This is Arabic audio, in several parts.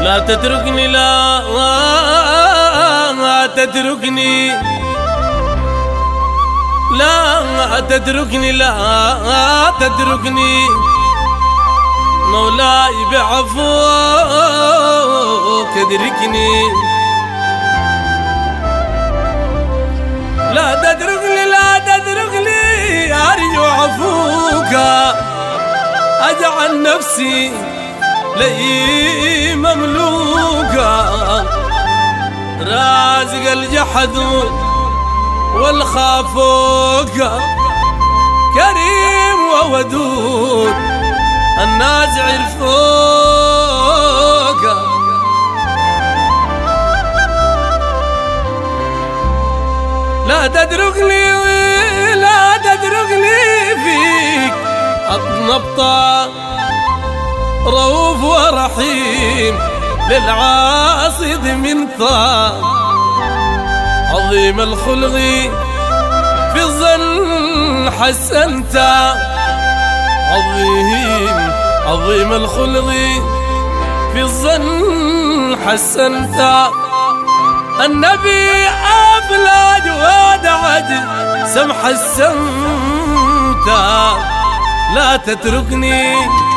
لا تتركني، لا تتركني، لا تتركني، لا تتركني مولاي بعفوك ادركني. لا تتركني، لا تتركني أرجو عفوك، أجعل نفسي لي مملوكا، رازق الجحد والخافوك، كريم وودود الناس عرفوك. لا تتركني، لا تتركني فيك أطنبطا، رؤوف ورحيم للعاصد من طا، عظيم الخلق في الظن حسنت، عظيم الخلق في الظن حسنت، النبي أبلج ودعج سمح السمت. لا تتركني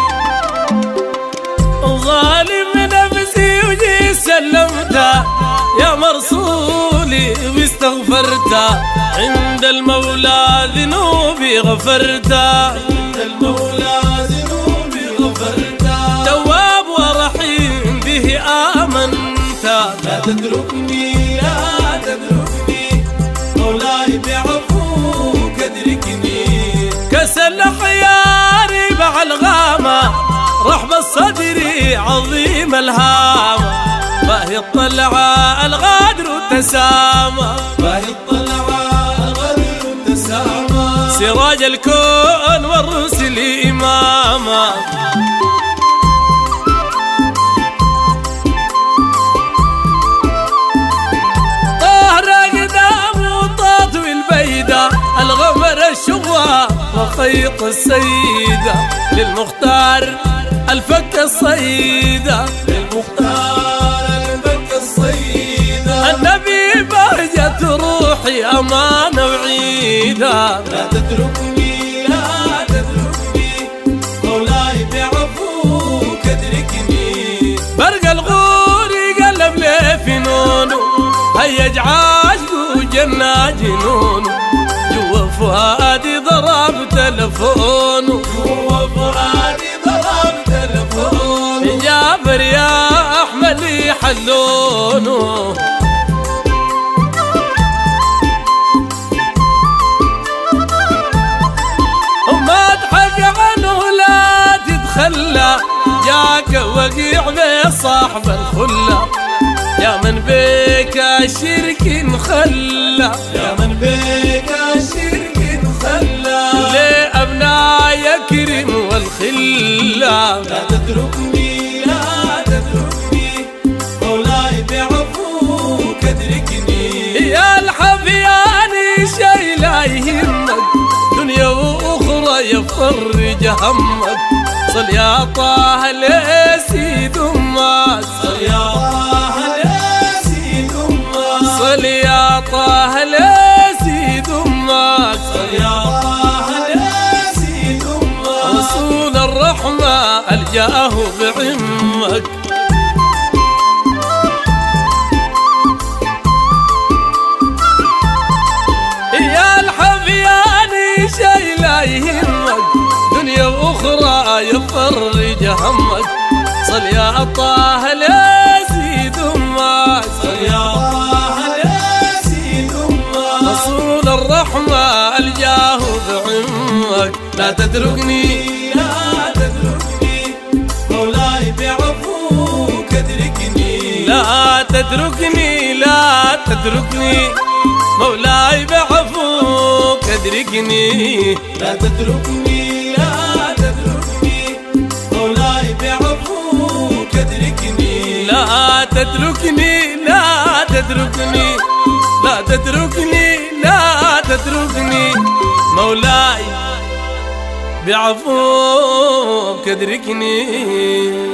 ظالم نفسي وجي سلمت، يا مرسولي واستغفرت، عند المولى ذنوبي غفرت، عند المولى ذنوبي غفرت، تواب ورحيم به آمنت. لا تتركني، لا تتركني مولاي بعفوك ادركني، كسل حياري مع الغامة، رحب الصدر عظيم الهامة، باهي الطلعة الغادر التسامى، باهي الطلعة الغادر التسامى، سراج الكون والرسل إماما. طهر قدام وطاطوي البيدة، الغمر الشغوى وخيط السيدة، للمختار الفك الصيدة، للمختار الفك الصيدة، النبي بهجة روحي أمانة وعيدة. لا تتركني، لا تتركني مولاي بعفوك ادركني، برق الغوري قلب لي فنونه، هيج عاشق وجنة جنونه، جوا فؤادي ضرب تلفونه، جوا فؤادي ضرب تلفونه، جابر يا أحمد يحلونه. وما تحق عنه لا تتخلى، جاك وقيع بصاحب الخلة، يا من بيك الشرك انخلى، يا من بيك الشرك انخلى، لأبناء يكرم والخلة. لا تتركني، لا تتركني مولاي بعفوك ادركني، يا الحفياني شي لا يهمك، دنيا وأخرى يفرج همك، صل يا طه لسيد أمك، صل يا طه لسيد أمك، صل يا طه لسيد أمك، صل يا طه لسيد أمك، رسول الرحمة ألجاه بعمك. يا الحفياني شي لا يهمك، دنيا وأخرى يفرج همك، صل يا طه لسيد أمك، صل يا طه لسيد أمك، رسول الرحمة ألجاه بعمك. لا تتركني، لا تتركني مولاي بعفوك ادركني، لا تتركني، لا تتركني مولاي بعفوك ادركني، لا تتركني، لا تتركني مولاي بعفوك ادركني، لا تتركني، لا تتركني، لا تتركني، لا تتركني مولاي بعفوك ادركني.